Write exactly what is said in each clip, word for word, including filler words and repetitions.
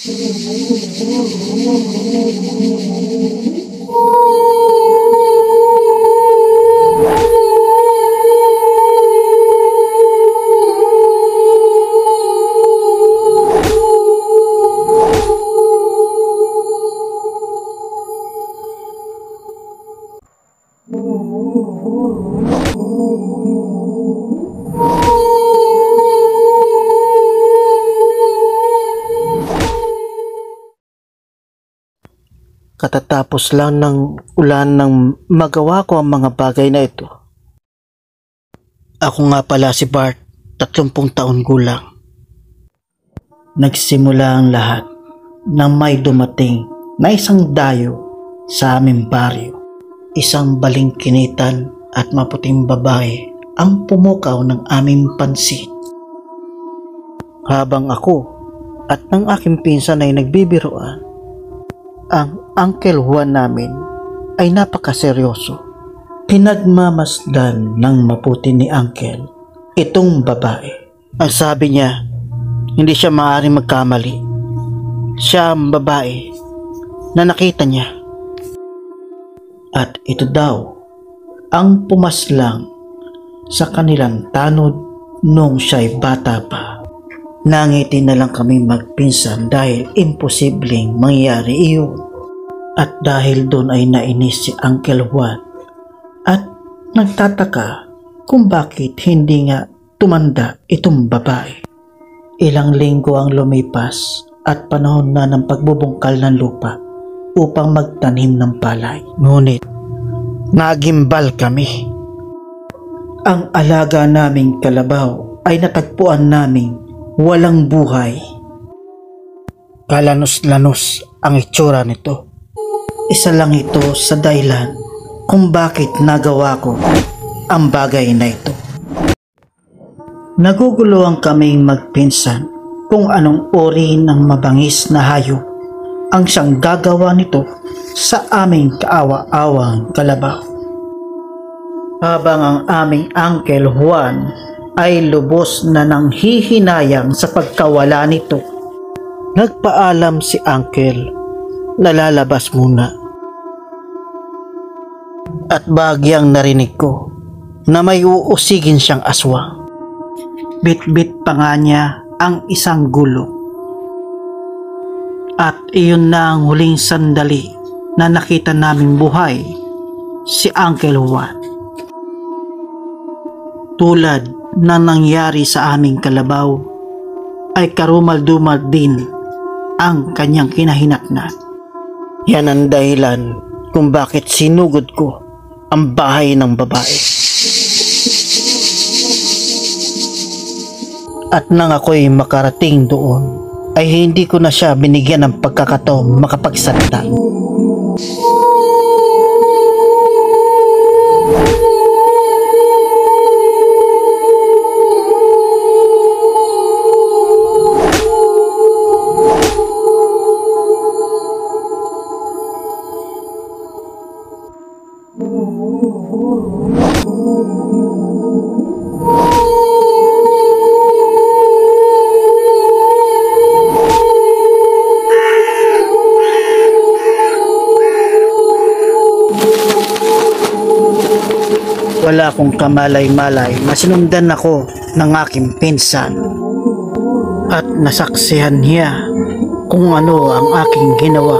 Katatapos lang ng ulan nang magawa ko ang mga bagay na ito. Ako nga pala si Bart, tatlumpung taon gulang. Nagsimula ang lahat nang may dumating na isang dayo sa aming baryo. Isang balingkinitan at maputing babae ang pumukaw ng aming pansin. Habang ako at ng aking pinsan ay nagbibiroan, ang Uncle Juan namin ay napakaseryoso. Pinagmamasdan ng maputi ni Uncle itong babae. Ang sabi niya, hindi siya maaaring magkamali. Siya ang babae na nakita niya. At ito daw ang pumaslang sa kanilang tanod nung siya'y bata pa. Nangiti na lang kami magpinsan dahil imposibleng mangyari iyon. At dahil doon ay nainis si Uncle Juan at nagtataka kung bakit hindi nga tumanda itong babae. Ilang linggo ang lumipas at panahon na ng pagbubungkal ng lupa upang magtanim ng palay. Ngunit nagimbal kami. Ang alaga naming kalabaw ay natagpuan naming walang buhay. Kalanos-lanos ang itsura nito. Isa lang ito sa dahilan kung bakit nagawa ko ang bagay na ito. Naguguluhan kaming magpinsan kung anong uri ng mabangis na hayop ang siyang gagawa nito sa aming kaawa-awang kalabaw. Habang ang aming Uncle Juan ay lubos na nanghihinayang sa pagkawala nito, nagpaalam si Uncle na lalabas muna. At bagyang narinig ko na may uusigin siyang aswang. Bit-bit pa nga niya ang isang gulong. At iyon na ang huling sandali na nakita naming buhay si Uncle Juan. Tulad na nangyari sa aming kalabaw, ay karumal-dumal din ang kanyang kinahinatnan. Yan ang dahilan kung bakit sinugod ko ang bahay ng babae. At nang ako'y makarating doon, ay hindi ko na siya binigyan ng pagkakataong makapagsalita. Wala akong kamalay-malay na sinundan ako ng aking pinsan at nasaksihan niya kung ano ang aking ginawa.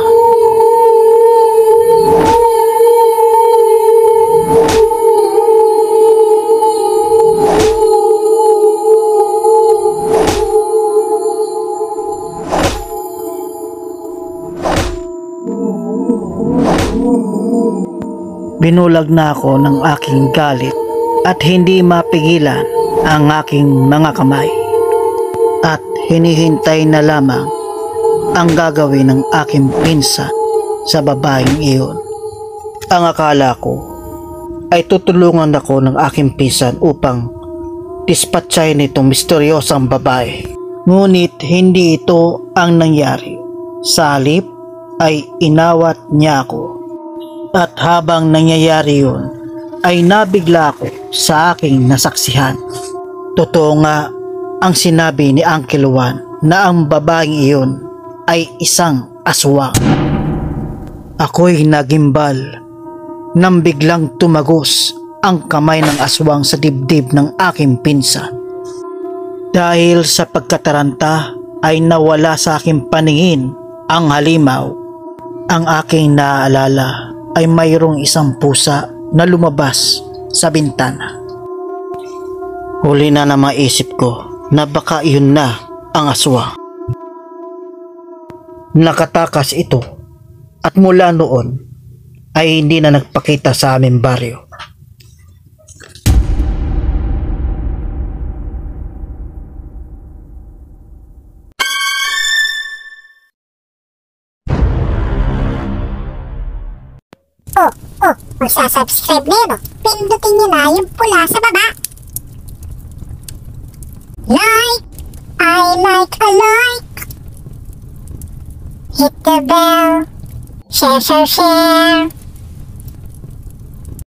Binulag na ako ng aking galit at hindi mapigilan ang aking mga kamay. At hinihintay na lamang ang gagawin ng aking pinsan sa babaeng iyon. Ang akala ko ay tutulungan ako ng aking pinsan upang dispatchahin itong misteryosang babae. Ngunit hindi ito ang nangyari. Sa halip ay inawat niya ako. At habang nangyayari yun, ay nabigla ako sa aking nasaksihan. Totoo nga ang sinabi ni Uncle Juan na ang babaeng iyon ay isang aswang. Ako'y nagimbal nang biglang tumagos ang kamay ng aswang sa dibdib ng aking pinsan. Dahil sa pagkataranta ay nawala sa aking paningin ang halimaw. Ang aking naaalala ay mayroong isang pusa na lumabas sa bintana. Huli na na maisip ko na baka iyon na ang aswang. Nakatakas ito at mula noon ay hindi na nagpakita sa aming baryo. Oh, oh, magsasubscribe na yun, oh. Pindutin nyo na yung pula sa baba. Like! I like a like! Hit the bell! Share, share, share!